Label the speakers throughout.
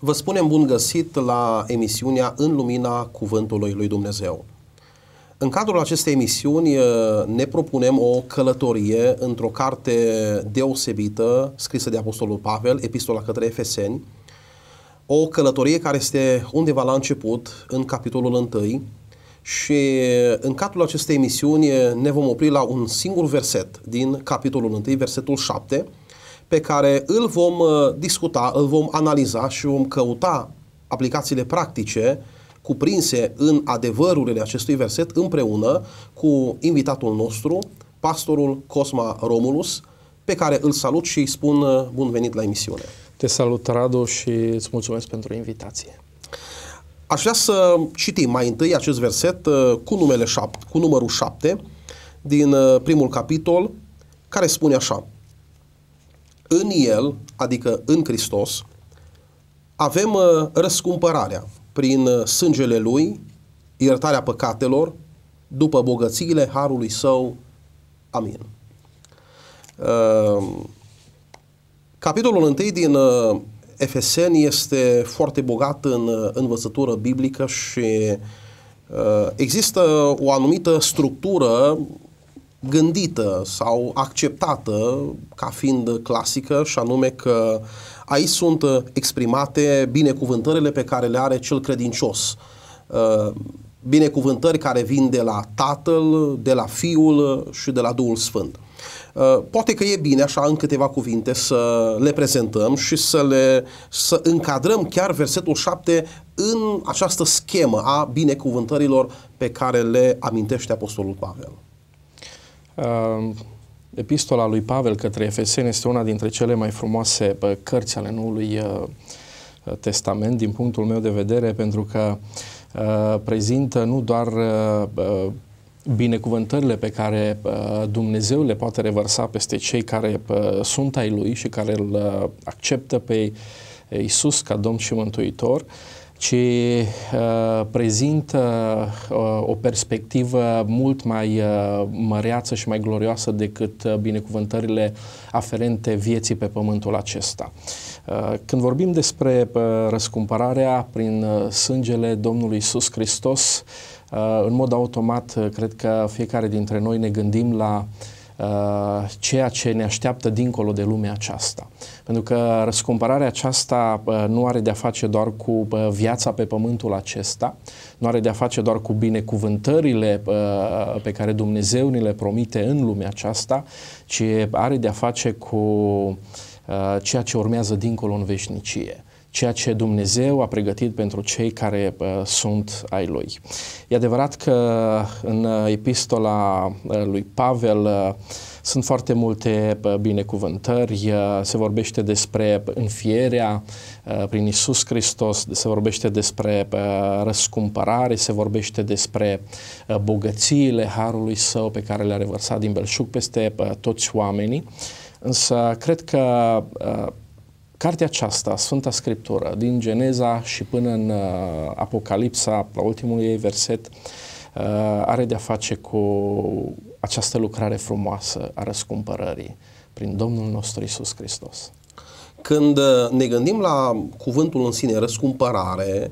Speaker 1: Vă spunem bun găsit la emisiunea În Lumina Cuvântului lui Dumnezeu. În cadrul acestei emisiuni ne propunem o călătorie într-o carte deosebită scrisă de Apostolul Pavel, Epistola către Efeseni, o călătorie care este undeva la început, în capitolul 1, și în cadrul acestei emisiuni ne vom opri la un singur verset din capitolul 1, versetul 7, pe care îl vom discuta, îl vom analiza și vom căuta aplicațiile practice cuprinse în adevărurile acestui verset împreună cu invitatul nostru, pastorul Cosma Romulus, pe care îl salut și îi spun bun venit la emisiune.
Speaker 2: Te salut, Radu, și îți mulțumesc pentru invitație.
Speaker 1: Aș vrea să citim mai întâi acest verset cu numărul 7 din primul capitol, care spune așa: în El, adică în Hristos, avem răscumpărarea prin sângele Lui, iertarea păcatelor, după bogățiile harului Său. Amin. Capitolul 1 din Efeseni este foarte bogat în învățătură biblică și există o anumită structură gândită sau acceptată ca fiind clasică, și anume că aici sunt exprimate binecuvântările pe care le are cel credincios. Binecuvântări care vin de la Tatăl, de la Fiul și de la Duhul Sfânt. Poate că e bine așa în câteva cuvinte să le prezentăm și să încadrăm chiar versetul 7 în această schemă a binecuvântărilor pe care le amintește Apostolul Pavel.
Speaker 2: Epistola lui Pavel către Efeseni este una dintre cele mai frumoase cărți ale Noului Testament, din punctul meu de vedere, pentru că prezintă nu doar binecuvântările pe care Dumnezeu le poate revărsa peste cei care sunt ai Lui și care îl acceptă pe Iisus ca Domn și Mântuitor, ci prezintă o perspectivă mult mai măreață și mai glorioasă decât binecuvântările aferente vieții pe pământul acesta. Când vorbim despre răscumpărarea prin sângele Domnului Iisus Hristos, în mod automat, cred că fiecare dintre noi ne gândim la ceea ce ne așteaptă dincolo de lumea aceasta. Pentru că răscumpărarea aceasta nu are de-a face doar cu viața pe pământul acesta, nu are de-a face doar cu binecuvântările pe care Dumnezeu ni le promite în lumea aceasta, ci are de-a face cu ceea ce urmează dincolo în veșnicie, ceea ce Dumnezeu a pregătit pentru cei care sunt ai Lui. E adevărat că în epistola lui Pavel sunt foarte multe binecuvântări, se vorbește despre înfierea prin Iisus Hristos, se vorbește despre răscumpărare, se vorbește despre bogățiile harului Său pe care le-a revărsat din belșug peste toți oamenii, însă cred că cartea aceasta, Sfânta Scriptură, din Geneza și până în Apocalipsa, la ultimul ei verset, are de-a face cu această lucrare frumoasă a răscumpărării prin Domnul nostru Iisus Hristos.
Speaker 1: Când ne gândim la cuvântul în sine, răscumpărare,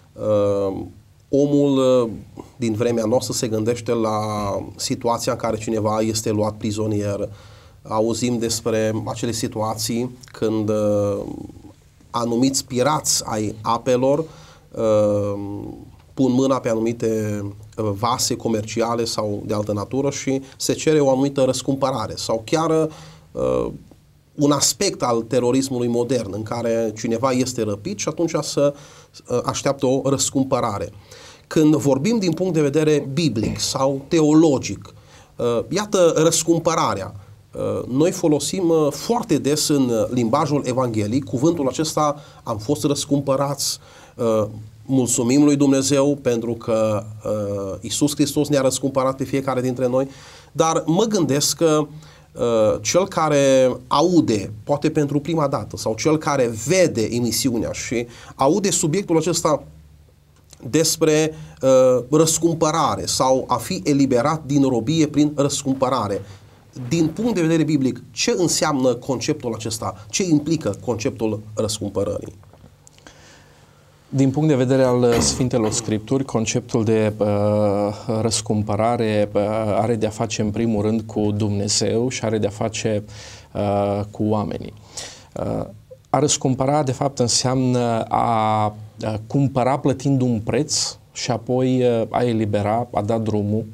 Speaker 1: omul din vremea noastră se gândește la situația în care cineva este luat prizonier. Auzim despre acele situații când anumiți pirați ai apelor pun mâna pe anumite vase comerciale sau de altă natură și se cere o anumită răscumpărare, sau chiar un aspect al terorismului modern în care cineva este răpit și atunci să așteaptă o răscumpărare. Când vorbim din punct de vedere biblic sau teologic, iată răscumpărarea. Noi folosim foarte des în limbajul evanghelic cuvântul acesta: am fost răscumpărați, mulțumim lui Dumnezeu pentru că Iisus Hristos ne-a răscumpărat pe fiecare dintre noi, dar mă gândesc că cel care aude, poate pentru prima dată, sau cel care vede emisiunea și aude subiectul acesta despre răscumpărare sau a fi eliberat din robie prin răscumpărare, din punct de vedere biblic, ce înseamnă conceptul acesta? Ce implică conceptul răscumpărării?
Speaker 2: Din punct de vedere al Sfintelor Scripturi, conceptul de răscumpărare are de-a face în primul rând cu Dumnezeu și are de-a face cu oamenii. A răscumpăra, de fapt, înseamnă a cumpăra plătind un preț și apoi a elibera, a da drumul.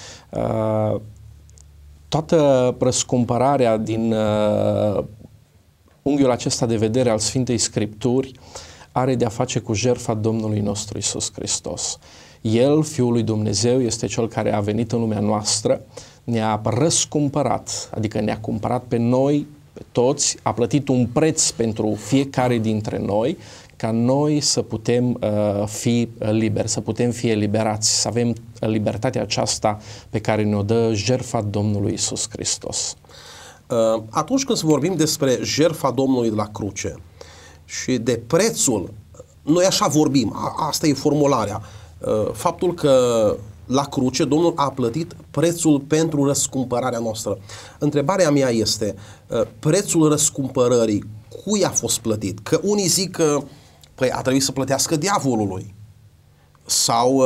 Speaker 2: Toată răscumpărarea din unghiul acesta de vedere al Sfintei Scripturi are de-a face cu jertfa Domnului nostru Iisus Hristos. El, Fiul lui Dumnezeu, este Cel care a venit în lumea noastră, ne-a răscumpărat, adică ne-a cumpărat pe noi, pe toți, a plătit un preț pentru fiecare dintre noi, ca noi să putem fi liberi, să putem fi eliberați, să avem libertatea aceasta pe care ne-o dă jertfa Domnului Iisus Hristos.
Speaker 1: Atunci când vorbim despre jertfa Domnului de la cruce și de prețul, noi așa vorbim, asta e formularea, faptul că la cruce Domnul a plătit prețul pentru răscumpărarea noastră. Întrebarea mea este, prețul răscumpărării cui a fost plătit? Că unii zic că păi a trebuit să plătească diavolului. Sau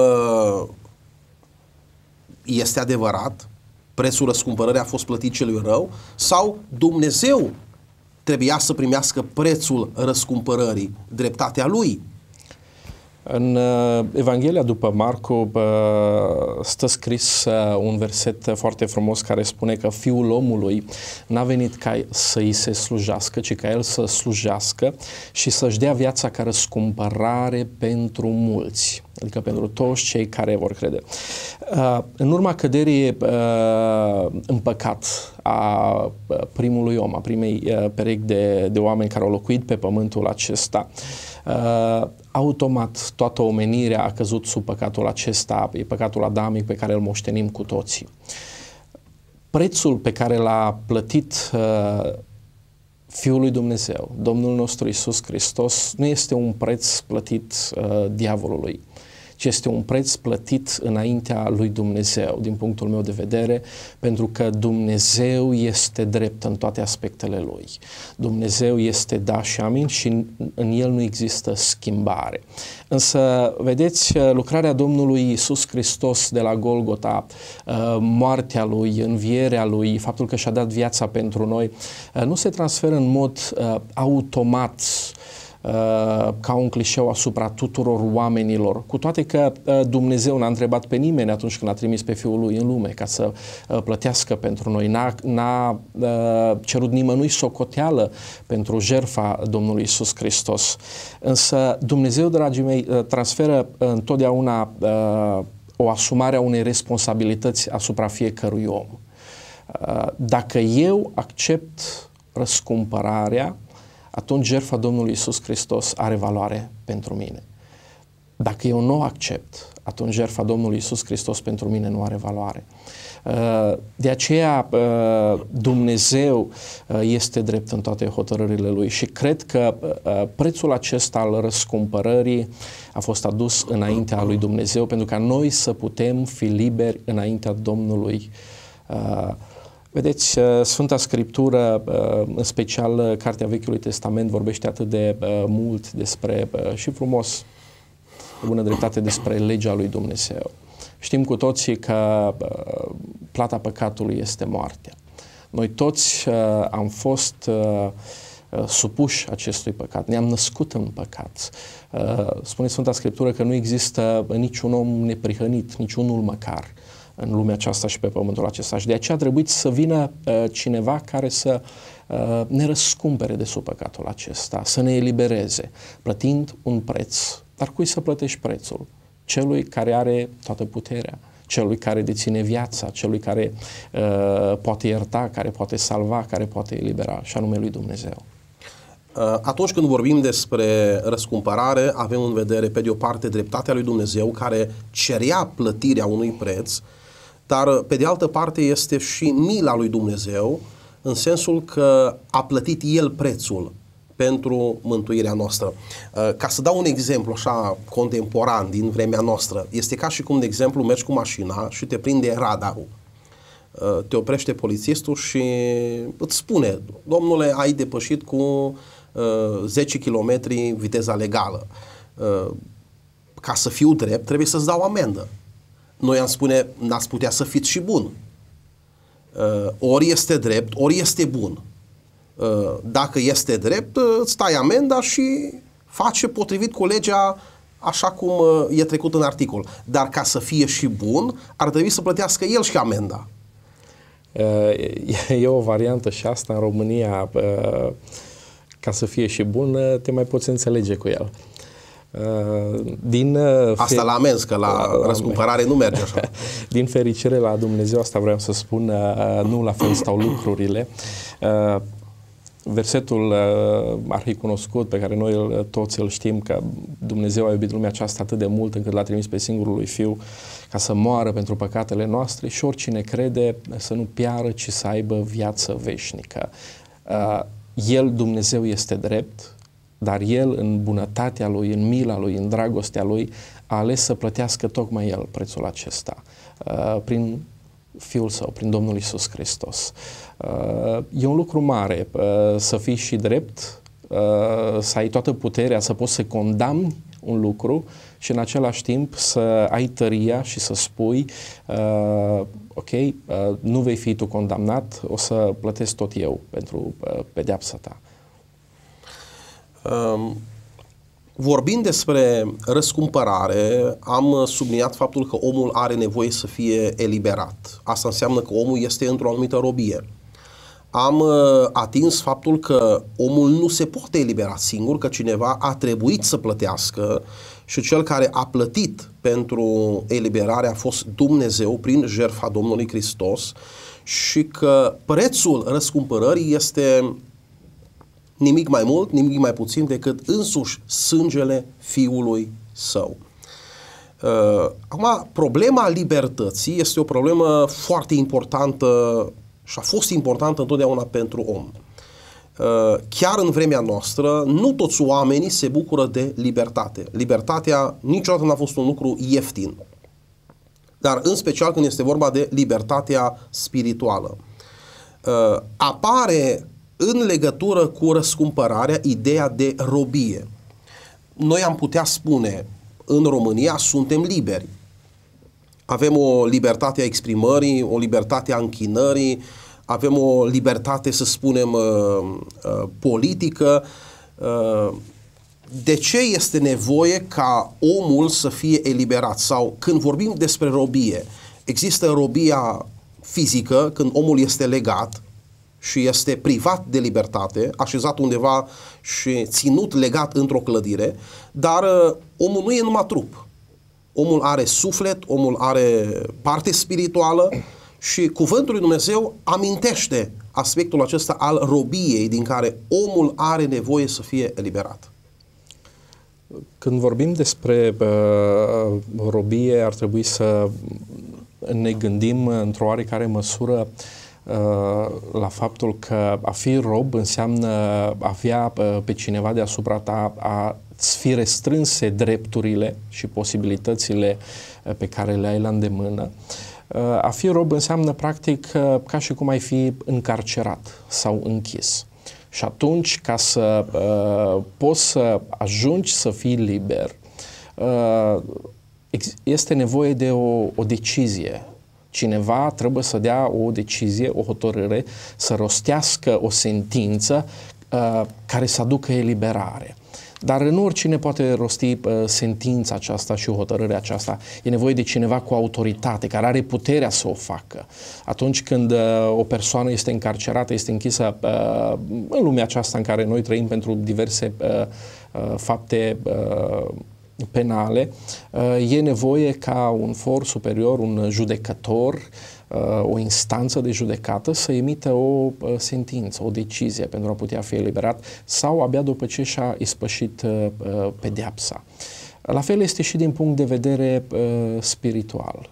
Speaker 1: este adevărat, prețul răscumpărării a fost plătit celui rău, sau Dumnezeu trebuia să primească prețul răscumpărării, dreptatea lui.
Speaker 2: În Evanghelia după Marcu stă scris un verset foarte frumos care spune că Fiul omului n-a venit ca să îi se slujească, ci ca el să slujească și să-și dea viața ca răscumpărare pentru mulți, adică pentru toți cei care vor crede. În urma căderii în păcat a primului om, a primei perechi de oameni care au locuit pe pământul acesta, automat toată omenirea a căzut sub păcatul acesta, e păcatul adamic pe care îl moștenim cu toții. Prețul pe care l-a plătit Fiul lui Dumnezeu, Domnul nostru Iisus Hristos, nu este un preț plătit diavolului, ci este un preț plătit înaintea lui Dumnezeu, din punctul meu de vedere, pentru că Dumnezeu este drept în toate aspectele lui. Dumnezeu este da și amin și în el nu există schimbare. Însă, vedeți, lucrarea Domnului Iisus Hristos de la Golgota, moartea lui, învierea lui, faptul că și-a dat viața pentru noi, nu se transferă în mod automat ca un clișeu asupra tuturor oamenilor, cu toate că Dumnezeu n-a întrebat pe nimeni atunci când a trimis pe Fiul lui în lume ca să plătească pentru noi, n-a cerut nimănui socoteală pentru jertfa Domnului Iisus Hristos. Însă Dumnezeu, dragii mei, transferă întotdeauna o asumare a unei responsabilități asupra fiecărui om. Dacă eu accept răscumpărarea, atunci jertfa Domnului Iisus Hristos are valoare pentru mine. Dacă eu nu o accept, atunci jertfa Domnului Iisus Hristos pentru mine nu are valoare. De aceea Dumnezeu este drept în toate hotărârile Lui și cred că prețul acesta al răscumpărării a fost adus înaintea lui Dumnezeu pentru ca noi să putem fi liberi înaintea Domnului. Vedeți, Sfânta Scriptură, în special Cartea Vechiului Testament, vorbește atât de mult despre, și frumos, de bună dreptate, despre legea lui Dumnezeu. Știm cu toții că plata păcatului este moartea. Noi toți am fost supuși acestui păcat, ne-am născut în păcat. Spune Sfânta Scriptură că nu există niciun om neprihănit, niciunul măcar, în lumea aceasta și pe pământul acesta. Și de aceea a trebuit să vină cineva care să ne răscumpere de sub păcatul acesta, să ne elibereze, plătind un preț. Dar cui să plătești prețul? Celui care are toată puterea, celui care deține viața, celui care poate ierta, care poate salva, care poate elibera, și anume lui Dumnezeu.
Speaker 1: Atunci când vorbim despre răscumpărare, avem în vedere, pe de o parte, dreptatea lui Dumnezeu, care cerea plătirea unui preț, dar pe de altă parte este și mila lui Dumnezeu, în sensul că a plătit El prețul pentru mântuirea noastră. Ca să dau un exemplu așa contemporan din vremea noastră, este ca și cum, de exemplu, mergi cu mașina și te prinde radarul. Te oprește polițistul și îți spune: domnule, ai depășit cu 10 km viteza legală. ca să fiu drept, trebuie să-ți dau amendă. Noi am spune, n-ați putea să fiți și bun. Ori este drept, ori este bun. Dacă este drept, îți tai amenda și face potrivit cu legea așa cum e trecut în articol. Dar ca să fie și bun, ar trebui să plătească el și amenda.
Speaker 2: E o variantă și asta în România, ca să fie și bun, te mai poți înțelege cu el.
Speaker 1: Asta la amenzi, că la răscumpărare nu merge așa.
Speaker 2: Din fericire la Dumnezeu, asta vreau să spun, nu la fel stau lucrurile. Versetul arhicunoscut pe care noi toți îl știm, că Dumnezeu a iubit lumea aceasta atât de mult încât l-a trimis pe singurul lui Fiu ca să moară pentru păcatele noastre și oricine crede să nu piară, ci să aibă viață veșnică. El, Dumnezeu, este drept, dar El, în bunătatea Lui, în mila Lui, în dragostea Lui, a ales să plătească tocmai El prețul acesta prin Fiul Său, prin Domnul Iisus Hristos. E un lucru mare să fii și drept, să ai toată puterea, să poți să condamni un lucru și în același timp să ai tăria și să spui ok, nu vei fi tu condamnat, o să plătesc tot eu pentru pedeapsa ta.
Speaker 1: Vorbind despre răscumpărare, am subliniat faptul că omul are nevoie să fie eliberat. Asta înseamnă că omul este într-o anumită robie. Am atins faptul că omul nu se poate elibera singur, că cineva a trebuit să plătească și cel care a plătit pentru eliberare a fost Dumnezeu prin jertfa Domnului Hristos și că prețul răscumpărării este nimic mai mult, nimic mai puțin decât însuși sângele Fiului Său. Acum, problema libertății este o problemă foarte importantă și a fost importantă întotdeauna pentru om. Chiar în vremea noastră, nu toți oamenii se bucură de libertate. Libertatea niciodată n-a fost un lucru ieftin. Dar în special când este vorba de libertatea spirituală. Apare în legătură cu răscumpărarea ideea de robie. Noi am putea spune, în România suntem liberi. Avem o libertate a exprimării, o libertate a închinării, avem o libertate, să spunem, politică. De ce este nevoie ca omul să fie eliberat? Sau când vorbim despre robie, există robia fizică, când omul este legat și este privat de libertate, așezat undeva și ținut legat într-o clădire, dar omul nu e numai trup. Omul are suflet, omul are parte spirituală și cuvântul lui Dumnezeu amintește aspectul acesta al robiei din care omul are nevoie să fie eliberat.
Speaker 2: Când vorbim despre robie, ar trebui să ne gândim într-o oarecare măsură la faptul că a fi rob înseamnă avea pe cineva deasupra ta, a-ți fi restrânse drepturile și posibilitățile pe care le ai la îndemână. A fi rob înseamnă practic ca și cum ai fi încarcerat sau închis. Și atunci, ca să poți să ajungi să fii liber, este nevoie de o decizie. Cineva trebuie să dea o decizie, o hotărâre, să rostească o sentință care să aducă eliberare. Dar nu oricine poate rosti sentința aceasta și hotărârea aceasta. E nevoie de cineva cu autoritate, care are puterea să o facă. Atunci când o persoană este încarcerată, este închisă în lumea aceasta în care noi trăim pentru diverse fapte penale, e nevoie ca un for superior, un judecător, o instanță de judecată să emită o sentință, o decizie pentru a putea fi eliberat sau abia după ce și-a ispășit pedeapsa. La fel este și din punct de vedere spiritual.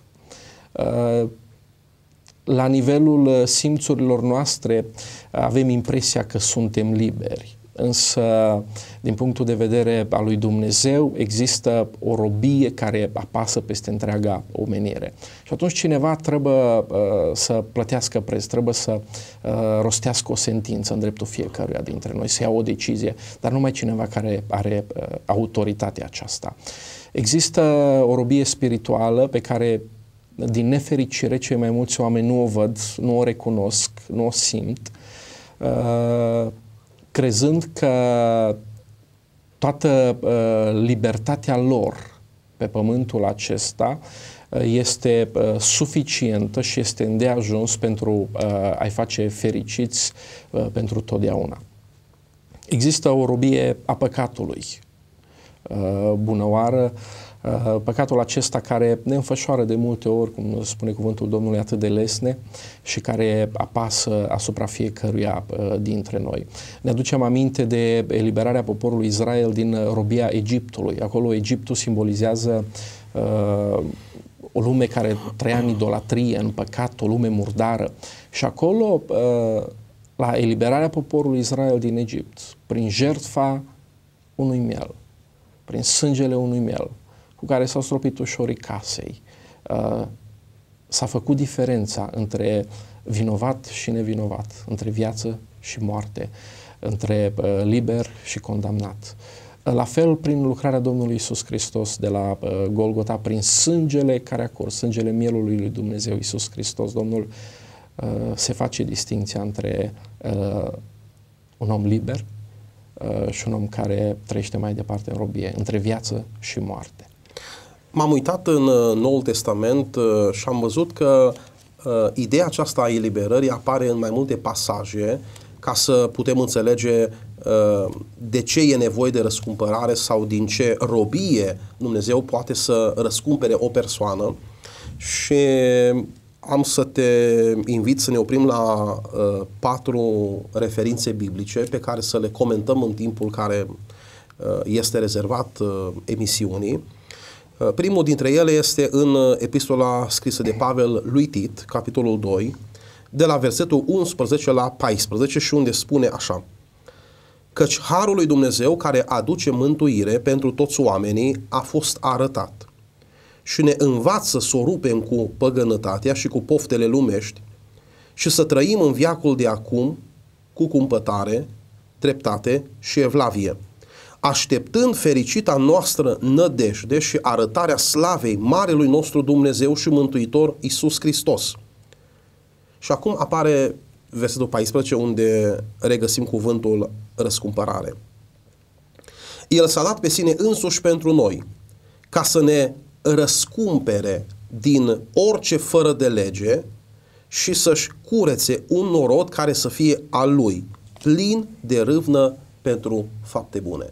Speaker 2: La nivelul simțurilor noastre avem impresia că suntem liberi. însă din punctul de vedere al lui Dumnezeu există o robie care apasă peste întreaga omenire. Și atunci cineva trebuie să plătească preț, trebuie să rostească o sentință în dreptul fiecăruia dintre noi, să ia o decizie, dar numai cineva care are autoritatea aceasta. Există o robie spirituală pe care, din nefericire, cei mai mulți oameni nu o văd, nu o recunosc, nu o simt, crezând că toată libertatea lor pe pământul acesta este suficientă și este îndeajuns pentru a-i face fericiți pentru totdeauna. Există o robie a păcatului, bunăoară, păcatul acesta care ne înfășoară de multe ori, cum spune cuvântul Domnului, atât de lesne și care apasă asupra fiecăruia dintre noi. Ne aducem aminte de eliberarea poporului Israel din robia Egiptului. Acolo Egiptul simbolizează o lume care trăia în idolatrie, în păcat, o lume murdară. Și acolo, la eliberarea poporului Israel din Egipt, prin jertfa unui miel, prin sângele unui miel, cu care s-au stropit ușorii casei, s-a făcut diferența între vinovat și nevinovat, între viață și moarte, între liber și condamnat. La fel, prin lucrarea Domnului Iisus Hristos de la Golgota, prin sângele care a curs, sângele mielului lui Dumnezeu Iisus Hristos, Domnul se face distinția între un om liber și un om care trăiește mai departe în robie, între viață și moarte.
Speaker 1: M-am uitat în Noul Testament și am văzut că ideea aceasta a eliberării apare în mai multe pasaje ca să putem înțelege de ce e nevoie de răscumpărare sau din ce robie Dumnezeu poate să răscumpere o persoană. Și am să te invit să ne oprim la 4 referințe biblice pe care să le comentăm în timpul care este rezervat emisiunii. Primul dintre ele este în epistola scrisă de Pavel lui Tit, capitolul 2, de la versetul 11 la 14, și unde spune așa: căci harul lui Dumnezeu care aduce mântuire pentru toți oamenii a fost arătat și ne învață să o rupem cu păgănătatea și cu poftele lumești și să trăim în veacul de acum cu cumpătare, dreptate și evlavie, așteptând fericita noastră nădejde și arătarea slavei Marelui nostru Dumnezeu și Mântuitor Iisus Hristos. Și acum apare versetul 14, unde regăsim cuvântul răscumpărare. El s-a dat pe sine însuși pentru noi, ca să ne răscumpere din orice fără de lege și să-și curețe un norod care să fie al lui, plin de râvnă pentru fapte bune.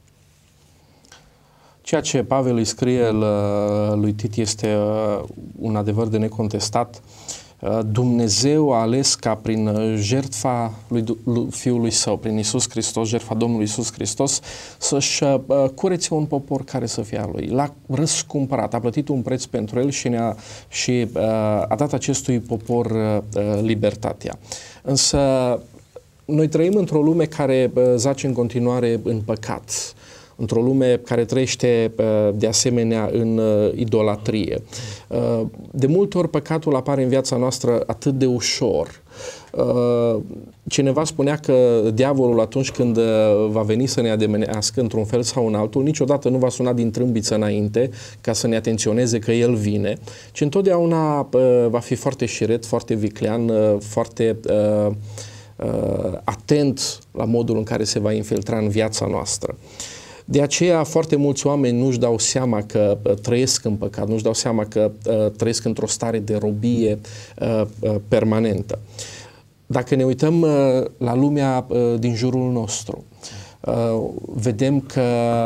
Speaker 2: Ceea ce Pavel îi scrie lui Tit este un adevăr de necontestat. Dumnezeu a ales ca prin jertfa lui Fiului Său, prin Iisus Hristos, jertfa Domnului Iisus Hristos, să-și curețe un popor care să fie al Lui. L-a răscumpărat, a plătit un preț pentru el și a dat acestui popor libertatea. Însă noi trăim într-o lume care zace în continuare în păcat, într-o lume care trăiește de asemenea în idolatrie. De multe ori păcatul apare în viața noastră atât de ușor. Cineva spunea că diavolul, atunci când va veni să ne ademenească într-un fel sau în altul, niciodată nu va suna din trâmbiță înainte ca să ne atenționeze că el vine, ci întotdeauna va fi foarte șiret, foarte viclean, foarte atent la modul în care se va infiltra în viața noastră. De aceea foarte mulți oameni nu-și dau seama că trăiesc în păcat, nu-și dau seama că trăiesc într-o stare de robie permanentă. Dacă ne uităm la lumea din jurul nostru, vedem că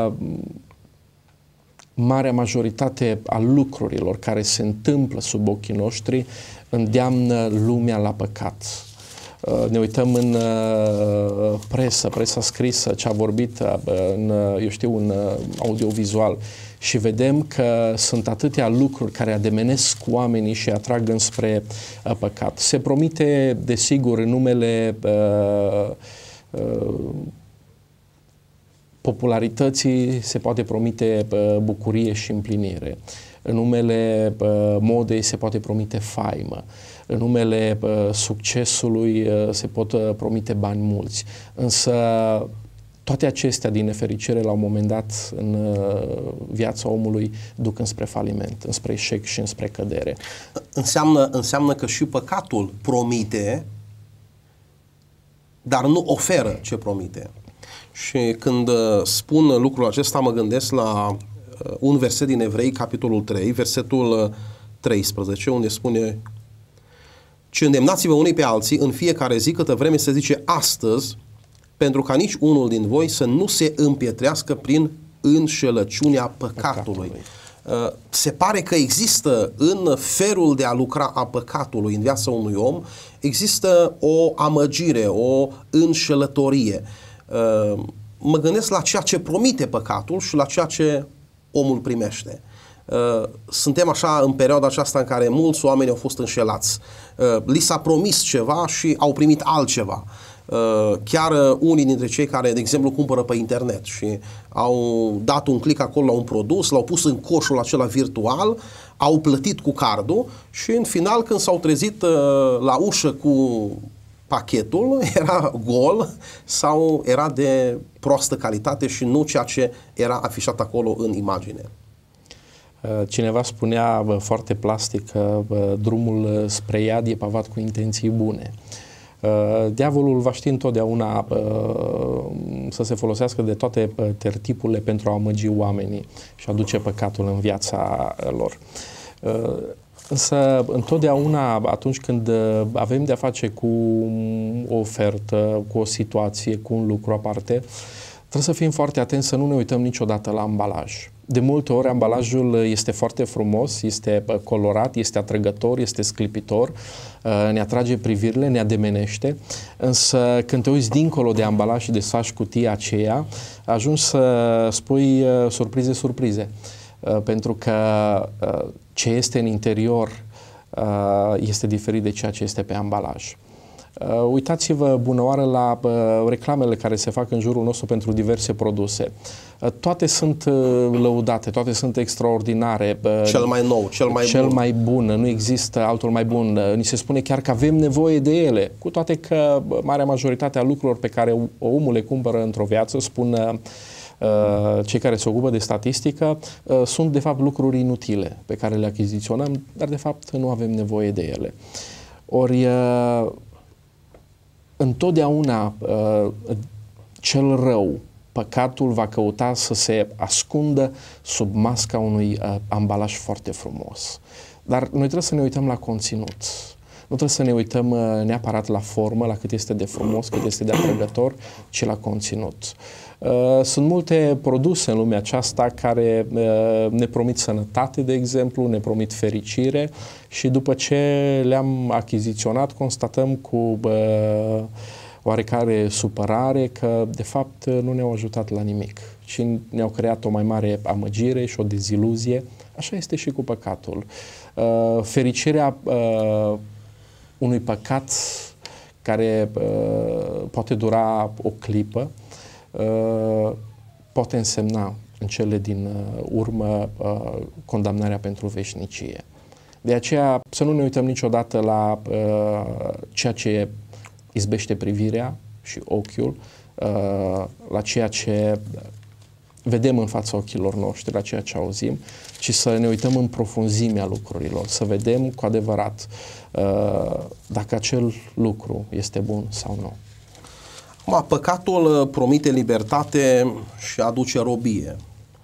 Speaker 2: marea majoritate a lucrurilor care se întâmplă sub ochii noștri îndeamnă lumea la păcat. Ne uităm în presa scrisă, ce a vorbit în audiovizual, și vedem că sunt atâtea lucruri care ademenesc oamenii și atrag înspre păcat. Se promite, desigur, în numele popularității se poate promite bucurie și împlinire. În numele modei se poate promite faimă. În numele succesului se pot promite bani mulți. Însă toate acestea, din nefericire, la un moment dat în viața omului duc înspre faliment, înspre eșec și înspre cădere.
Speaker 1: Înseamnă că și păcatul promite, dar nu oferă ce promite. Și când spun lucrul acesta, mă gândesc la un verset din Evrei, capitolul 3, versetul 13, unde spune: ci îndemnați-vă unii pe alții în fiecare zi, câtă vreme se zice astăzi, pentru ca nici unul din voi să nu se împietrească prin înșelăciunea păcatului. Se pare că există în felul de a lucra a păcatului în viața unui om, există o amăgire, o înșelătorie. Mă gândesc la ceea ce promite păcatul și la ceea ce omul primește. Suntem așa în perioada aceasta în care mulți oameni au fost înșelați. Li s-a promis ceva și au primit altceva. Chiar unii dintre cei care, de exemplu, cumpără pe internet și au dat un click acolo la un produs, l-au pus în coșul acela virtual, au plătit cu cardul și în final, când s-au trezit la ușă cu pachetul, era gol sau era de proastă calitate și nu ceea ce era afișat acolo în imagine.
Speaker 2: Cineva spunea foarte plastic că drumul spre iad e pavat cu intenții bune. Diavolul va ști întotdeauna să se folosească de toate tertipurile pentru a amăgi oamenii și a duce păcatul în viața lor. Însă, întotdeauna, atunci când avem de-a face cu o ofertă, cu o situație, cu un lucru aparte, trebuie să fim foarte atenți să nu ne uităm niciodată la ambalaj. De multe ori ambalajul este foarte frumos, este colorat, este atrăgător, este sclipitor, ne atrage privirile, ne ademenește, însă când te uiți dincolo de ambalaj și desfaci cutia aceea, ajungi să spui surprize, surprize. Pentru că ce este în interior este diferit de ceea ce este pe ambalaj. Uitați-vă bunăoară la reclamele care se fac în jurul nostru pentru diverse produse. Toate sunt lăudate, toate sunt extraordinare.
Speaker 1: Cel mai nou,
Speaker 2: cel mai bun, nu există altul mai bun. Ni se spune chiar că avem nevoie de ele, cu toate că marea majoritate a lucrurilor pe care omul le cumpără într-o viață, spun cei care se ocupă de statistică, sunt de fapt lucruri inutile pe care le achiziționăm, dar de fapt nu avem nevoie de ele. Ori întotdeauna cel rău, păcatul, va căuta să se ascundă sub masca unui ambalaj foarte frumos. Dar noi trebuie să ne uităm la conținut. Nu trebuie să ne uităm neapărat la formă, la cât este de frumos, cât este de atrăgător, ci la conținut. Sunt multe produse în lumea aceasta care ne promit sănătate, de exemplu, ne promit fericire și după ce le-am achiziționat, constatăm cu oarecare supărare că, de fapt, nu ne-au ajutat la nimic și ne-au creat o mai mare amăgire și o deziluzie. Așa este și cu păcatul. Fericirea unui păcat care poate dura o clipă, poate însemna în cele din urmă condamnarea pentru veșnicie. De aceea să nu ne uităm niciodată la ceea ce izbește privirea și ochiul, la ceea ce vedem în fața ochilor noștri, la ceea ce auzim, ci să ne uităm în profunzimea lucrurilor, să vedem cu adevărat dacă acel lucru este bun sau nu.
Speaker 1: Păcatul promite libertate și aduce robie.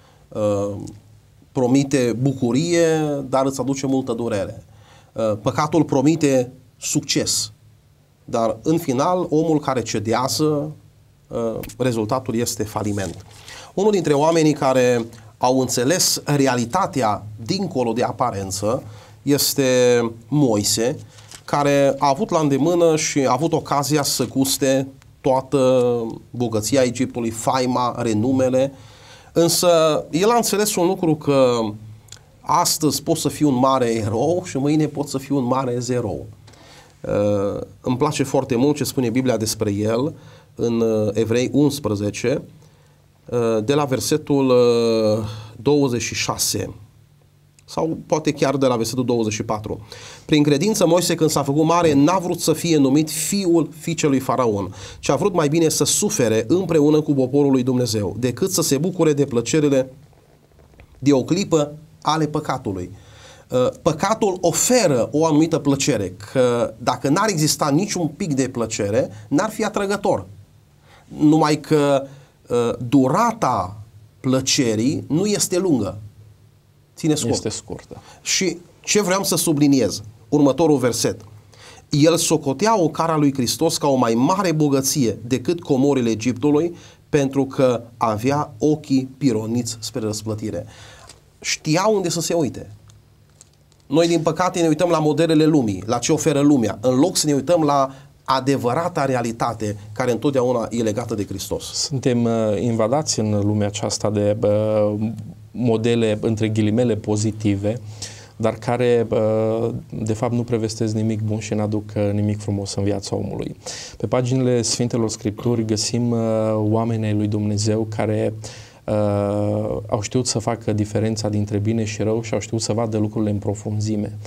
Speaker 1: Promite bucurie, dar îți aduce multă durere. Păcatul promite succes, dar în final omul care cedează, rezultatul este faliment. Unul dintre oamenii care au înțeles realitatea dincolo de aparență este Moise, care a avut la îndemână și a avut ocazia să guste toată bogăția Egiptului, faima, renumele, însă el a înțeles un lucru, că astăzi pot să fiu un mare erou și mâine pot să fiu un mare zerou. Îmi place foarte mult ce spune Biblia despre el în Evrei 11, de la versetul 26 sau poate chiar de la versetul 24. Prin credință Moise, când s-a făcut mare, n-a vrut să fie numit fiul fiicelui Faraon, ci a vrut mai bine să sufere împreună cu poporul lui Dumnezeu, decât să se bucure de plăcerile de o clipă ale păcatului. Păcatul oferă o anumită plăcere, că dacă n-ar exista niciun pic de plăcere, n-ar fi atrăgător. Numai că durata plăcerii nu este lungă. Ține scurt.
Speaker 2: Este scurtă.
Speaker 1: Și ce vreau să subliniez? Următorul verset. El socotea o cara lui Hristos ca o mai mare bogăție decât comorile Egiptului, pentru că avea ochii pironiți spre răsplătire. Știa unde să se uite. Noi, din păcate, ne uităm la modelele lumii, la ce oferă lumea, în loc să ne uităm la adevărata realitate care întotdeauna e legată de Hristos.
Speaker 2: Suntem invadați în lumea aceasta de modele, între ghilimele, pozitive, dar care, de fapt, nu prevestesc nimic bun și n-aduc nimic frumos în viața omului. Pe paginile Sfintelor Scripturi găsim oameni ai lui Dumnezeu care au știut să facă diferența dintre bine și rău și au știut să vadă lucrurile în profunzime.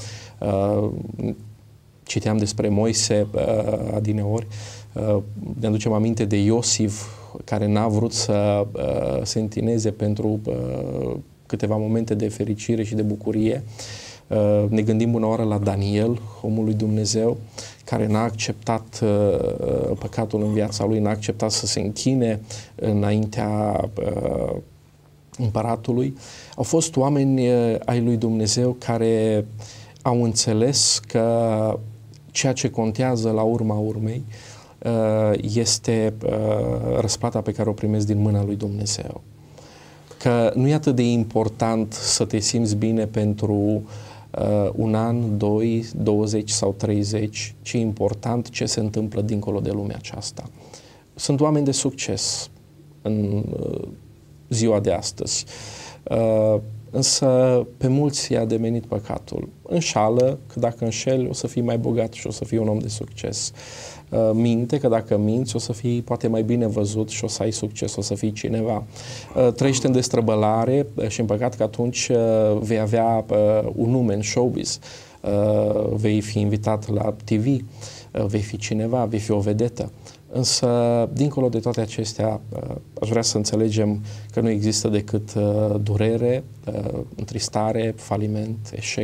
Speaker 2: Citeam despre Moise adineori, ne aducem aminte de Iosif, care n-a vrut să se întineze pentru câteva momente de fericire și de bucurie. Ne gândim una oară la Daniel, omul lui Dumnezeu, care n-a acceptat păcatul în viața lui, n-a acceptat să se închine înaintea împăratului. Au fost oameni ai lui Dumnezeu care au înțeles că ceea ce contează la urma urmei este răsplata pe care o primesc din mâna lui Dumnezeu. Că nu e atât de important să te simți bine pentru un an, 2, 20 sau 30, ci e important ce se întâmplă dincolo de lumea aceasta. Sunt oameni de succes în ziua de astăzi, însă pe mulți i-a ademenit păcatul. Înșală că dacă înșeli o să fii mai bogat și o să fii un om de succes. Minte că dacă minți o să fii poate mai bine văzut și o să ai succes, o să fii cineva. Trăiește în destrăbălare și în păcat că atunci vei avea un nume în showbiz, vei fi invitat la TV, vei fi cineva, vei fi o vedetă. Însă, dincolo de toate acestea, aș vrea să înțelegem că nu există decât durere, întristare, faliment, eșec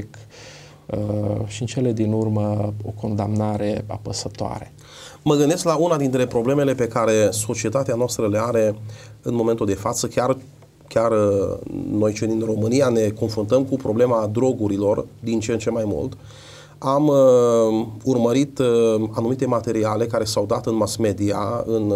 Speaker 2: și în cele din urmă o condamnare apăsătoare.
Speaker 1: Mă gândesc la una dintre problemele pe care societatea noastră le are în momentul de față. Chiar noi cei din România ne confruntăm cu problema drogurilor din ce în ce mai mult. Am urmărit anumite materiale care s-au dat în mass media, în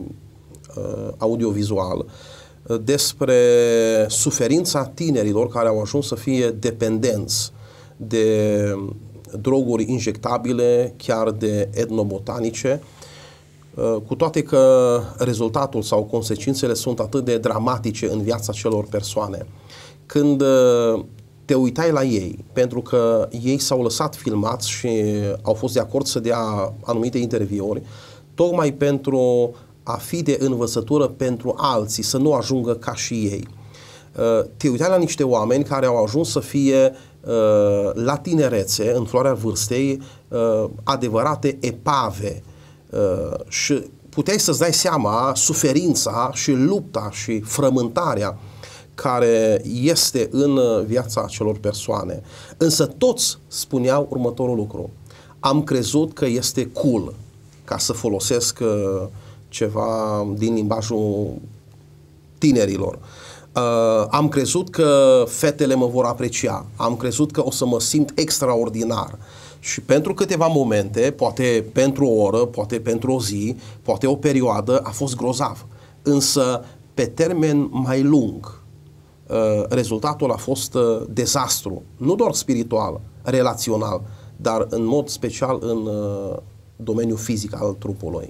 Speaker 1: audiovizual, despre suferința tinerilor care au ajuns să fie dependenți de droguri injectabile, chiar de etnobotanice, cu toate că rezultatul sau consecințele sunt atât de dramatice în viața celor persoane. Când te uitai la ei, pentru că ei s-au lăsat filmați și au fost de acord să dea anumite interviuri, tocmai pentru a fi de învățătură pentru alții, să nu ajungă ca și ei. Te uitai la niște oameni care au ajuns să fie la tinerețe, în floarea vârstei, adevărate epave și puteai să-ți dai seama suferința și lupta și frământarea care este în viața acelor persoane. Însă toți spuneau următorul lucru: am crezut că este cool, ca să folosesc ceva din limbajul tinerilor. Am crezut că fetele mă vor aprecia, am crezut că o să mă simt extraordinar. Și pentru câteva momente, poate pentru o oră, poate pentru o zi, poate o perioadă, a fost grozav. Însă, pe termen mai lung, rezultatul a fost dezastru, nu doar spiritual, relațional, dar în mod special în domeniul fizic al trupului.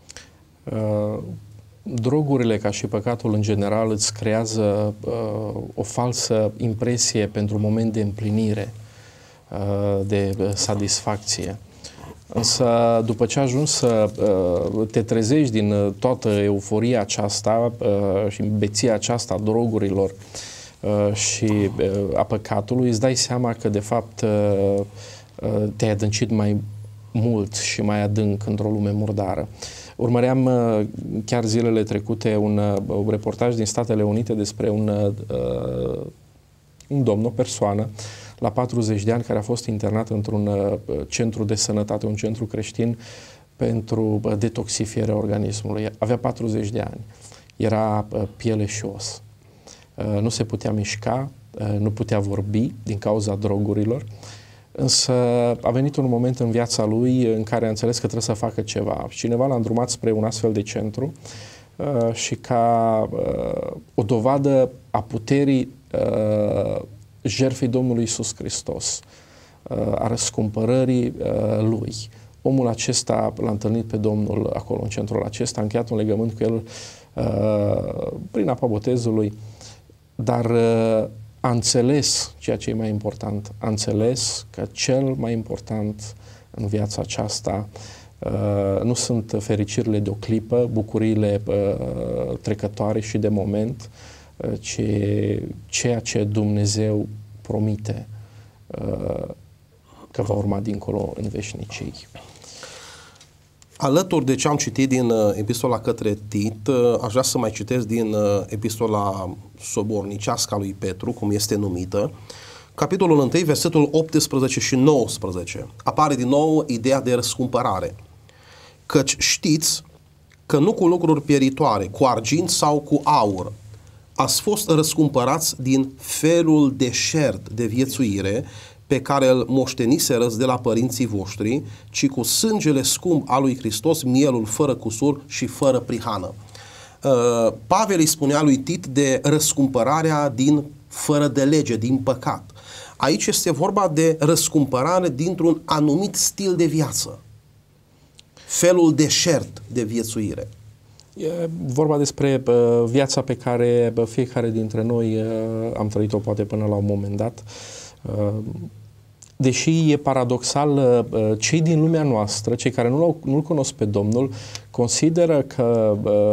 Speaker 2: Drogurile, ca și păcatul în general, îți creează o falsă impresie pentru un moment de împlinire, de satisfacție. Însă, după ce ajungi să te trezești din toată euforia aceasta și beția aceasta a drogurilor și a păcatului, îți dai seama că, de fapt, te-ai adâncit mai mult și mai adânc într-o lume murdară. Urmăream chiar zilele trecute un reportaj din Statele Unite despre un domn, o persoană, la 40 de ani, care a fost internat într-un centru de sănătate, un centru creștin pentru detoxifierea organismului. Avea 40 de ani. Era piele și os. Nu se putea mișca, nu putea vorbi din cauza drogurilor, însă a venit un moment în viața lui în care a înțeles că trebuie să facă ceva. Cineva l-a îndrumat spre un astfel de centru și ca o dovadă a puterii jertfei Domnului Iisus Hristos, a răscumpărării Lui. Omul acesta l-a întâlnit pe Domnul acolo, în centrul acesta, a încheiat un legământ cu el prin apa botezului, dar a înțeles ceea ce e mai important. A înțeles că cel mai important în viața aceasta nu sunt fericirile de o clipă, bucuriile trecătoare și de moment, ci ceea ce Dumnezeu promite că va urma dincolo în veșnicii.
Speaker 1: Alături de ce am citit din epistola către Tit, aș vrea să mai citesc din epistola sobornicească a lui Petru, cum este numită, capitolul 1, versetul 18 și 19. Apare din nou ideea de răscumpărare. Căci știți că nu cu lucruri pieritoare, cu argint sau cu aur, ați fost răscumpărați din felul deșert de viețuire pe care îl moșteniserăți de la părinții voștri, ci cu sângele scump al lui Hristos, mielul fără cusur și fără prihană. Pavel îi spunea lui Tit de răscumpărarea din fără de lege, din păcat. Aici este vorba de răscumpărare dintr-un anumit stil de viață. Felul deșert de viețuire.
Speaker 2: E vorba despre viața pe care fiecare dintre noi am trăit-o poate până la un moment dat. Deși e paradoxal, cei din lumea noastră, cei care nu-L cunosc pe Domnul, consideră că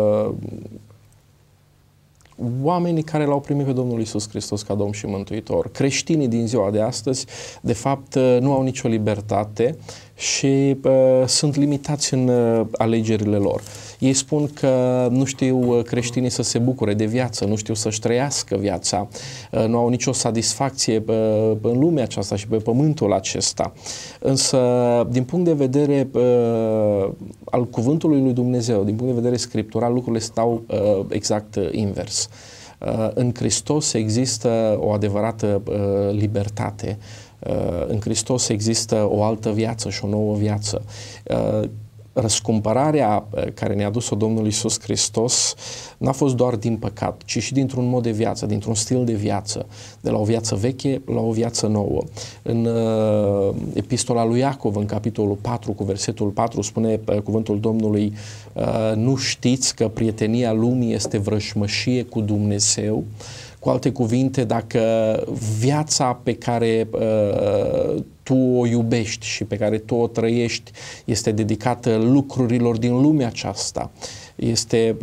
Speaker 2: oamenii care L-au primit pe Domnul Iisus Hristos ca Domn și Mântuitor, creștinii din ziua de astăzi, de fapt nu au nicio libertate și sunt limitați în alegerile lor. Ei spun că nu știu creștinii să se bucure de viață, nu știu să-și trăiască viața, nu au nicio satisfacție în lumea aceasta și pe pământul acesta. Însă, din punct de vedere al cuvântului lui Dumnezeu, din punct de vedere scriptural, lucrurile stau exact invers. În Hristos există o adevărată libertate. În Hristos există o altă viață și o nouă viață. Răscumpărarea care ne-a dus-o Domnul Iisus Hristos n-a fost doar din păcat, ci și dintr-un mod de viață, dintr-un stil de viață, de la o viață veche la o viață nouă. În epistola lui Iacov, în capitolul 4, cu versetul 4, spune cuvântul Domnului: nu știți că prietenia lumii este vrăjmășie cu Dumnezeu? Cu alte cuvinte, dacă viața pe care tu o iubești și pe care tu o trăiești este dedicată lucrurilor din lumea aceasta, este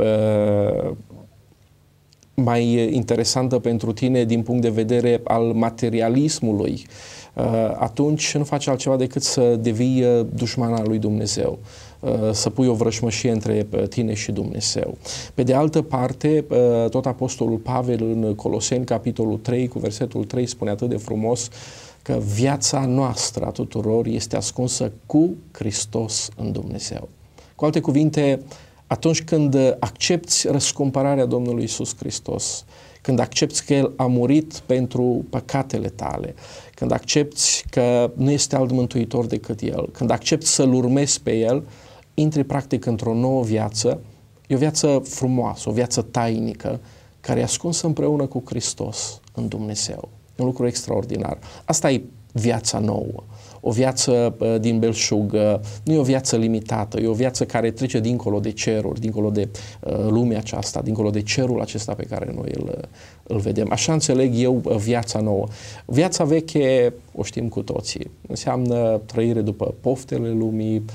Speaker 2: mai interesantă pentru tine din punct de vedere al materialismului, atunci nu faci altceva decât să devii dușman al lui Dumnezeu, să pui o vrăjmășie între tine și Dumnezeu. Pe de altă parte, tot apostolul Pavel în Coloseni, capitolul 3, cu versetul 3, spune atât de frumos că viața noastră a tuturor este ascunsă cu Hristos în Dumnezeu. Cu alte cuvinte, atunci când accepți răscumpărarea Domnului Iisus Hristos, când accepți că El a murit pentru păcatele tale, când accepți că nu este alt mântuitor decât El, când accepți să-L urmezi pe El, intri practic într-o nouă viață. E o viață frumoasă, o viață tainică, care e ascunsă împreună cu Hristos în Dumnezeu. Un lucru extraordinar. Asta e viața nouă. o viață din belșug, nu e o viață limitată, e o viață care trece dincolo de ceruri, dincolo de lumea aceasta, dincolo de cerul acesta pe care noi îl vedem. Așa înțeleg eu viața nouă. Viața veche o știm cu toții. Înseamnă trăire după poftele lumii,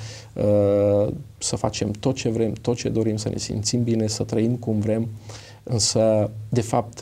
Speaker 2: să facem tot ce vrem, tot ce dorim, să ne simțim bine, să trăim cum vrem, însă, de fapt,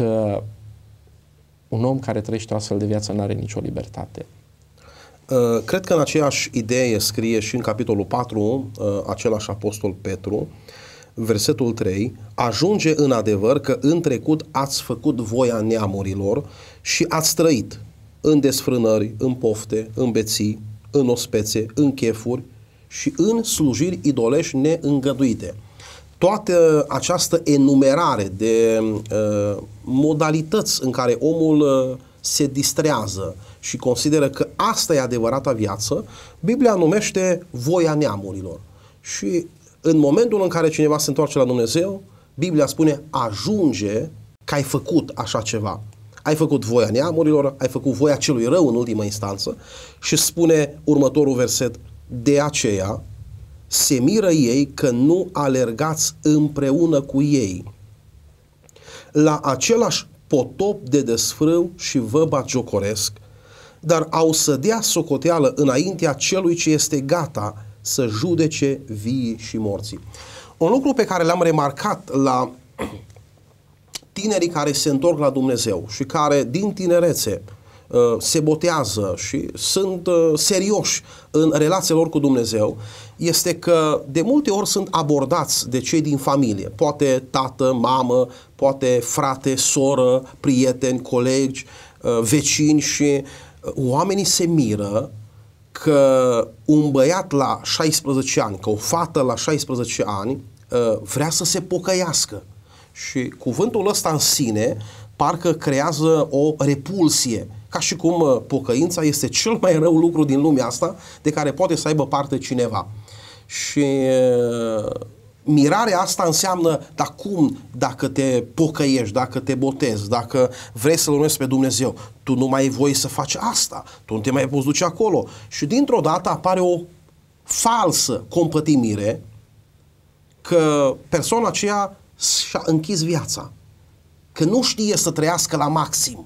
Speaker 2: un om care trăiește o astfel de viață nu are nicio libertate.
Speaker 1: Cred că în aceeași idee scrie și în capitolul 4 același apostol Petru, versetul 3, ajunge în adevăr că în trecut ați făcut voia neamurilor și ați trăit în desfrânări, în pofte, în beții, în ospețe, în chefuri și în slujiri idolești neîngăduite. Toată această enumerare de modalități în care omul se distrează și consideră că asta e adevărata viață, Biblia numește voia neamurilor. Și în momentul în care cineva se întoarce la Dumnezeu, Biblia spune ajunge că ai făcut așa ceva. Ai făcut voia neamurilor, ai făcut voia celui rău în ultimă instanță și spune următorul verset, de aceea se miră ei că nu alergați împreună cu ei la același potop de desfrâu și vă batjocoresc, dar au să dea socoteală înaintea celui ce este gata să judece vii și morții. Un lucru pe care l-am remarcat la tinerii care se întorc la Dumnezeu și care din tinerețe se botează și sunt serioși în relația lor cu Dumnezeu, este că de multe ori sunt abordați de cei din familie, poate tată, mamă, poate frate, soră, prieteni, colegi, vecini și oamenii se miră că un băiat la 16 ani, că o fată la 16 ani vrea să se pocăiască. Și cuvântul ăsta în sine parcă creează o repulsie, ca și cum pocăința este cel mai rău lucru din lumea asta de care poate să aibă parte cineva. Și mirarea asta înseamnă, dar cum dacă te pocăiești, dacă te botezi, dacă vrei să-L urmezi pe Dumnezeu, tu nu mai ai voie să faci asta, tu nu te mai poți duce acolo. Și dintr-o dată apare o falsă compătimire că persoana aceea și-a închis viața, că nu știe să trăiască la maxim.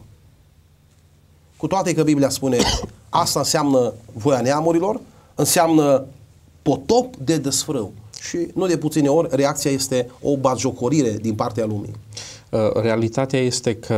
Speaker 1: Cu toate că Biblia spune asta înseamnă voia neamurilor, înseamnă potop de desfrâu. Și nu de puține ori reacția este o batjocorire din partea lumii.
Speaker 2: Realitatea este că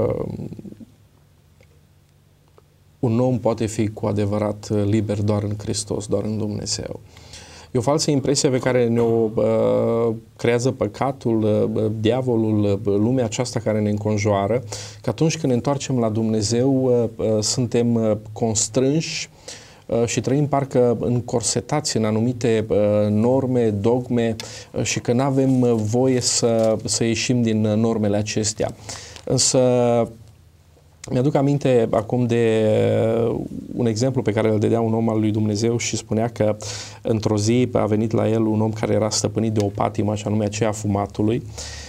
Speaker 2: un om poate fi cu adevărat liber doar în Hristos, doar în Dumnezeu. E o falsă impresie pe care ne-o creează păcatul, diavolul, lumea aceasta care ne înconjoară, că atunci când ne întoarcem la Dumnezeu suntem constrânși și trăim parcă încorsetați în anumite norme, dogme și că nu avem voie să ieșim din normele acestea. Însă mi-aduc aminte acum de un exemplu pe care îl dădea un om al lui Dumnezeu și spunea că într-o zi a venit la el un om care era stăpânit de o patimă, și anume aceea fumatului,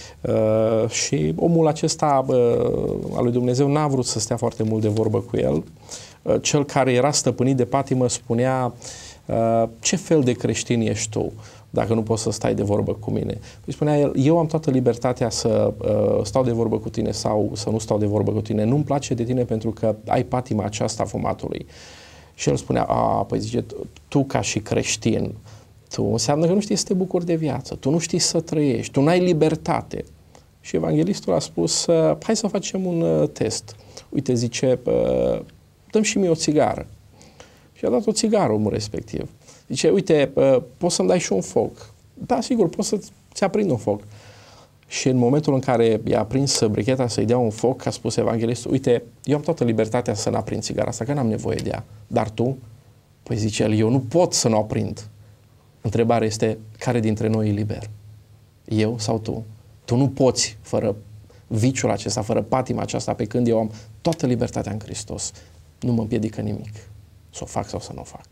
Speaker 2: și omul acesta al lui Dumnezeu n-a vrut să stea foarte mult de vorbă cu el. Cel care era stăpânit de patimă spunea: ce fel de creștin ești tu dacă nu poți să stai de vorbă cu mine? Păi spunea el: eu am toată libertatea să stau de vorbă cu tine sau să nu stau de vorbă cu tine. Nu-mi place de tine pentru că ai patima aceasta fumatului. Și el spunea: păi zice, tu ca și creștin, tu înseamnă că nu știi să te bucuri de viață, tu nu știi să trăiești, tu n-ai libertate. Și evanghelistul a spus: hai să facem un test. Uite, zice, dă-mi și mie o țigară. Și a dat o țigară omul respectiv. Zice: uite, poți să-mi dai și un foc? Da, sigur, poți să-ți aprind un foc. Și în momentul în care i-a aprins bricheta să-i dea un foc, a spus evanghelistul: uite, eu am toată libertatea să n-aprind țigara asta, că n-am nevoie de ea. Dar tu? Păi zice el: eu nu pot să nu aprind. Întrebarea este: care dintre noi e liber? Eu sau tu? Tu nu poți fără viciul acesta, fără patima aceasta, pe când eu am toată libertatea în Hristos. Nu mă împiedică nimic să o fac sau să nu o fac.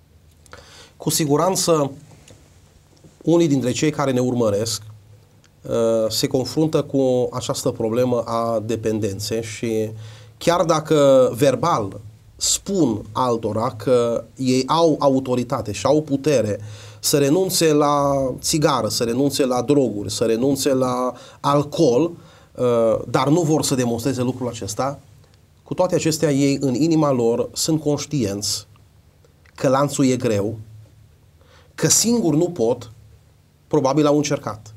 Speaker 1: Cu siguranță, unii dintre cei care ne urmăresc se confruntă cu această problemă a dependenței și chiar dacă verbal spun altora că ei au autoritate și au putere să renunțe la țigară, să renunțe la droguri, să renunțe la alcool, dar nu vor să demonstreze lucrul acesta, cu toate acestea ei în inima lor sunt conștienți că lanțul e greu, că singur nu pot, probabil au încercat.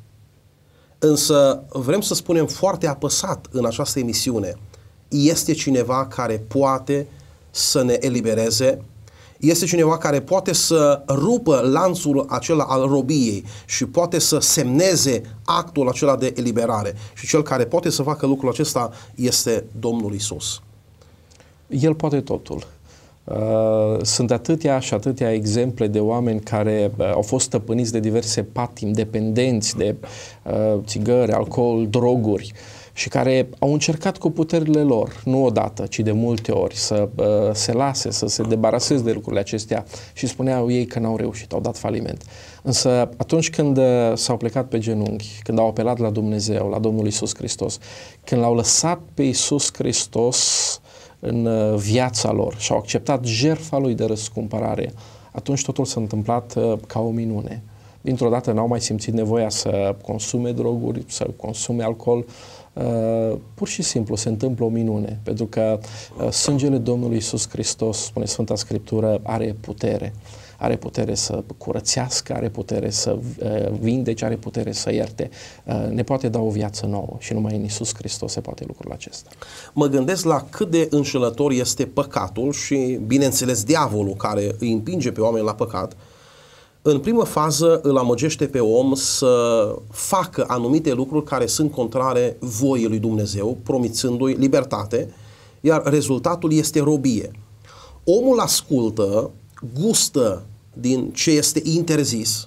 Speaker 1: Însă vrem să spunem foarte apăsat în această emisiune, este cineva care poate să ne elibereze, este cineva care poate să rupă lanțul acela al robiei și poate să semneze actul acela de eliberare. Și cel care poate să facă lucrul acesta este Domnul Iisus.
Speaker 2: El poate totul. Sunt atâtea și atâtea exemple de oameni care au fost stăpâniți de diverse patimi, dependenți de țigări, alcool, droguri și care au încercat cu puterile lor, nu odată, ci de multe ori, să se lase, să se debaraseze de lucrurile acestea și spuneau ei că n-au reușit, au dat faliment. Însă atunci când s-au plecat pe genunchi, când au apelat la Dumnezeu, la Domnul Iisus Hristos, când l-au lăsat pe Iisus Hristos în viața lor și au acceptat jertfa lui de răscumpărare, atunci totul s-a întâmplat ca o minune. Dintr-o dată n-au mai simțit nevoia să consume droguri, să consume alcool, pur și simplu se întâmplă o minune, pentru că sângele Domnului Iisus Hristos, spune Sfânta Scriptură, are putere. Are putere să curățească, are putere să vindece, are putere să ierte. Ne poate da o viață nouă și numai în Iisus Hristos se poate lucrul acesta.
Speaker 1: Mă gândesc la cât de înșelător este păcatul și, bineînțeles, diavolul care îi împinge pe oameni la păcat. În primă fază îl amăgește pe om să facă anumite lucruri care sunt contrare voii lui Dumnezeu, promițându-i libertate, iar rezultatul este robie. Omul ascultă, gustă din ce este interzis,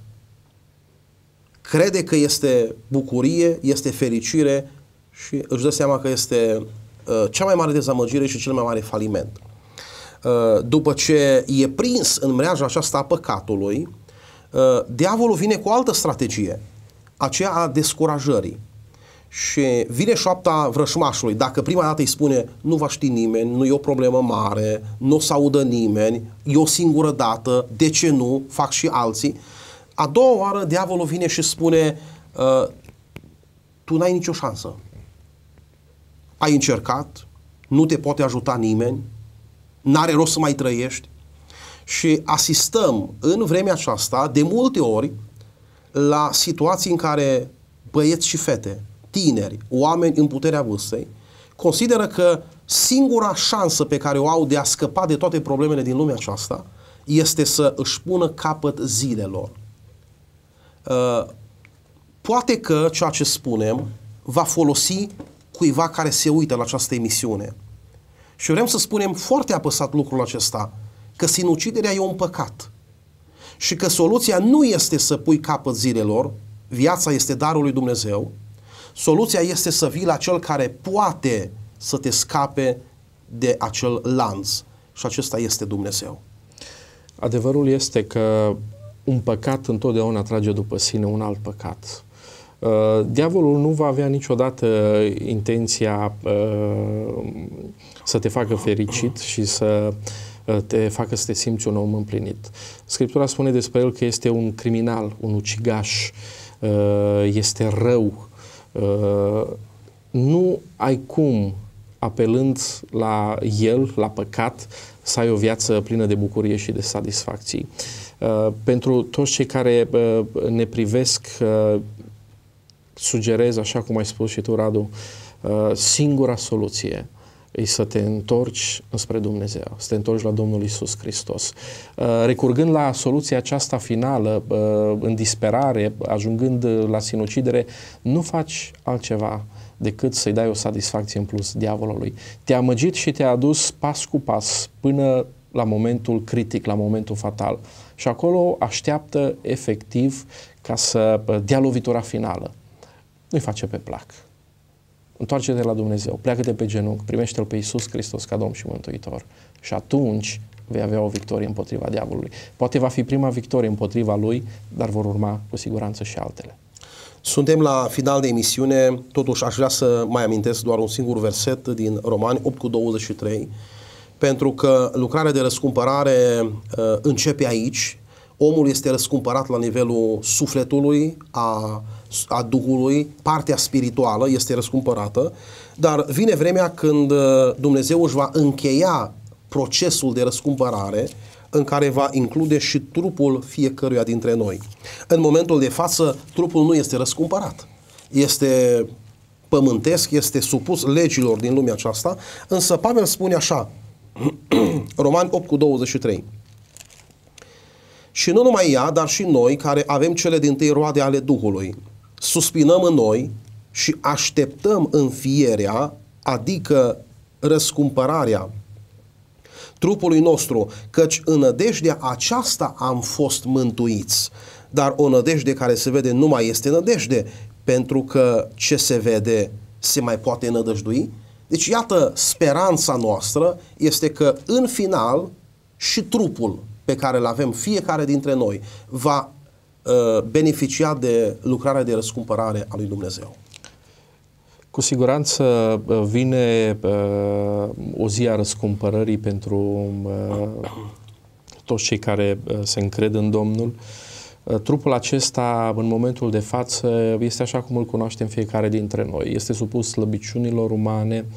Speaker 1: crede că este bucurie, este fericire și își dă seama că este cea mai mare dezamăgire și cel mai mare faliment. După ce e prins în mreaja aceasta a păcatului, diavolul vine cu o altă strategie, aceea a descurajării. Și vine șoapta vrășmașului. Dacă prima dată îi spune nu va ști nimeni, nu e o problemă mare, nu o să audă nimeni, e o singură dată, de ce nu, fac și alții. A doua oară diavolul vine și spune tu n-ai nicio șansă. Ai încercat, nu te poate ajuta nimeni, n-are rost să mai trăiești. Și asistăm în vremea aceasta de multe ori la situații în care băieți și fete, tineri, oameni în puterea vârstei, consideră că singura șansă pe care o au de a scăpa de toate problemele din lumea aceasta este să își pună capăt zilelor. Poate că ceea ce spunem va folosi cuiva care se uită la această emisiune. Și vrem să spunem foarte apăsat lucrul acesta, că sinuciderea e un păcat și că soluția nu este să pui capăt zilelor, viața este darul lui Dumnezeu, soluția este să vii la cel care poate să te scape de acel lanț și acesta este Dumnezeu.
Speaker 2: Adevărul este că un păcat întotdeauna trage după sine un alt păcat. Diavolul nu va avea niciodată intenția să te facă fericit și să te facă să te simți un om împlinit. Scriptura spune despre el că este un criminal, un ucigaș, este rău. Nu ai cum, apelând la el, la păcat, să ai o viață plină de bucurie și de satisfacții. Pentru toți cei care ne privesc, sugerez, așa cum ai spus și tu, Radu, singura soluție e să te întorci înspre Dumnezeu, să te întorci la Domnul Iisus Hristos. Recurgând la soluția aceasta finală, în disperare, ajungând la sinucidere, nu faci altceva decât să-i dai o satisfacție în plus diavolului. Te-a amăgit și te-a adus pas cu pas până la momentul critic, la momentul fatal. Și acolo așteaptă efectiv ca să dea lovitura finală. Nu-i face pe plac. Întoarce-te la Dumnezeu, pleacă-te pe genunchi, primește-L pe Iisus Hristos ca Domn și Mântuitor. Și atunci vei avea o victorie împotriva diavolului. Poate va fi prima victorie împotriva lui, dar vor urma cu siguranță și altele.
Speaker 1: Suntem la final de emisiune, totuși aș vrea să mai amintesc doar un singur verset din Romani 8:23 Pentru că lucrarea de răscumpărare începe aici. Omul este răscumpărat la nivelul sufletului, a Duhului, partea spirituală este răscumpărată, dar vine vremea când Dumnezeu își va încheia procesul de răscumpărare în care va include și trupul fiecăruia dintre noi. În momentul de față, trupul nu este răscumpărat. Este pământesc, este supus legilor din lumea aceasta, însă Pavel spune așa, Romani 8:23. Și nu numai ea, dar și noi, care avem cele dintâi roade ale Duhului, suspinăm în noi și așteptăm înfierea, adică răscumpărarea trupului nostru, căci în nădejdea aceasta am fost mântuiți. Dar o nădejde care se vede nu mai este nădejde, pentru că ce se vede se mai poate nădăjdui. Deci iată, speranța noastră este că în final și trupul pe care îl avem fiecare dintre noi va beneficia de lucrarea de răscumpărare a lui Dumnezeu.
Speaker 2: Cu siguranță vine o zi a răscumpărării pentru toți cei care se încred în Domnul. Trupul acesta, în momentul de față, este așa cum îl cunoaștem fiecare dintre noi. Este supus slăbiciunilor umane,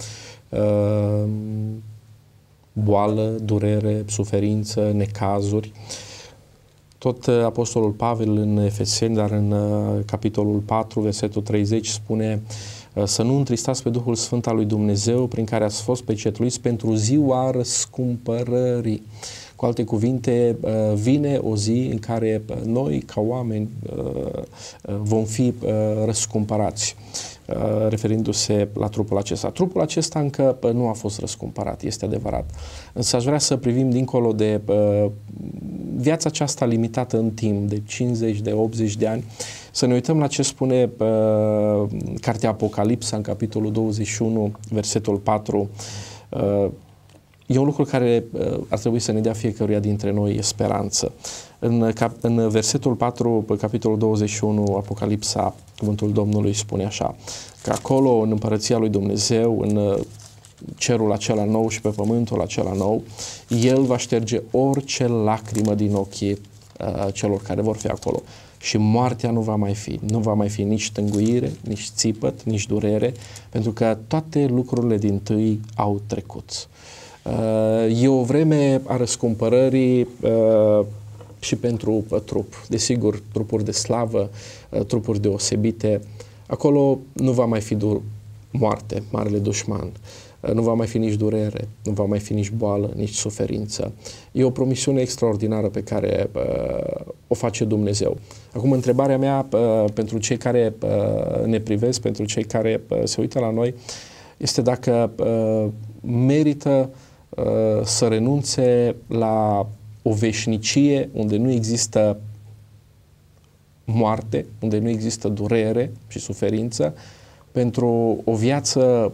Speaker 2: boală, durere, suferință, necazuri. Tot Apostolul Pavel în Efeseni, dar în capitolul 4, versetul 30, spune să nu întristați pe Duhul Sfânt al lui Dumnezeu, prin care ați fost pecetluiți pentru ziua răscumpărării. Cu alte cuvinte, vine o zi în care noi, ca oameni, vom fi răscumpărați, referindu-se la trupul acesta. Trupul acesta încă nu a fost răscumpărat, este adevărat. Însă aș vrea să privim dincolo de viața aceasta limitată în timp, de 50, de 80 de ani, să ne uităm la ce spune cartea Apocalipsa în capitolul 21, versetul 4. E un lucru care ar trebui să ne dea fiecăruia dintre noi speranță. În versetul 4, pe capitolul 21, Apocalipsa, cuvântul Domnului spune așa, că acolo, în împărăția lui Dumnezeu, în cerul acela nou și pe pământul acela nou, El va șterge orice lacrimă din ochii celor care vor fi acolo. Și moartea nu va mai fi. Nu va mai fi nici tânguire, nici țipăt, nici durere, pentru că toate lucrurile dintâi au trecut. E o vreme a răscumpărării și pentru trup. Desigur, trupuri de slavă, trupuri deosebite. Acolo nu va mai fi moarte, marele dușman. Nu va mai fi nici durere, nu va mai fi nici boală, nici suferință. E o promisiune extraordinară pe care o face Dumnezeu. Acum, întrebarea mea pentru cei care ne privesc, pentru cei care se uită la noi, este dacă merită să renunțe la o veșnicie unde nu există moarte, unde nu există durere și suferință, pentru o viață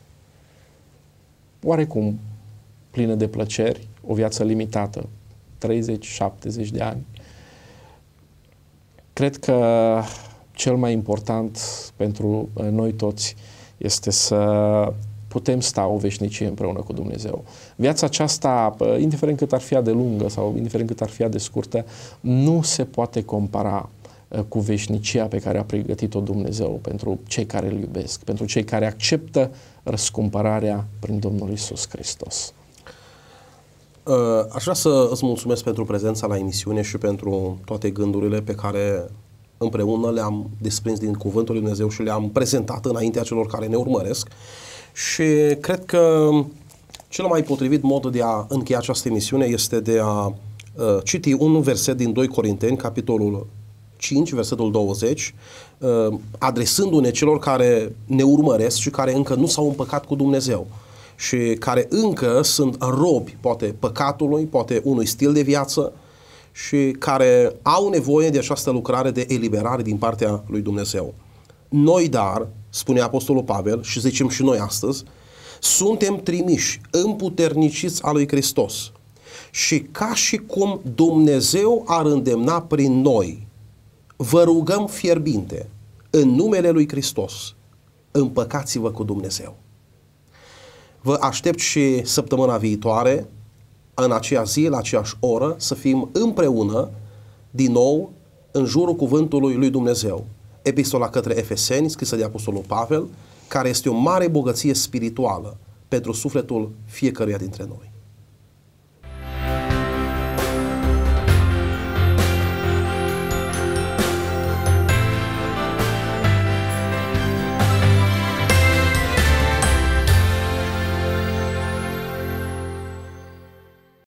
Speaker 2: oarecum plină de plăceri, o viață limitată, 30-70 de ani. Cred că cel mai important pentru noi toți este să putem sta o veșnicie împreună cu Dumnezeu. Viața aceasta, indiferent cât ar fi de lungă sau indiferent cât ar fi de scurtă, nu se poate compara cu veșnicia pe care a pregătit-o Dumnezeu pentru cei care îl iubesc, pentru cei care acceptă răscumpărarea prin Domnul Iisus Hristos.
Speaker 1: Aș vrea să îți mulțumesc pentru prezența la emisiune și pentru toate gândurile pe care împreună le-am desprins din Cuvântul lui Dumnezeu și le-am prezentat înaintea celor care ne urmăresc. Și cred că cel mai potrivit mod de a încheia această emisiune este de a citi un verset din 2 Corinteni, capitolul 5, versetul 20, adresându-ne celor care ne urmăresc și care încă nu s-au împăcat cu Dumnezeu și care încă sunt robi, poate păcatului, poate unui stil de viață și care au nevoie de această lucrare de eliberare din partea lui Dumnezeu. Noi, dar, spune Apostolul Pavel și zicem și noi astăzi, suntem trimiși, împuterniciți a lui Hristos și ca și cum Dumnezeu ar îndemna prin noi, vă rugăm fierbinte, în numele lui Hristos, împăcați-vă cu Dumnezeu. Vă aștept și săptămâna viitoare, în aceea zi, la aceeași oră, să fim împreună, din nou, în jurul cuvântului lui Dumnezeu. Epistola către Efeseni, scrisă de Apostolul Pavel, care este o mare bogăție spirituală pentru sufletul fiecăruia dintre noi.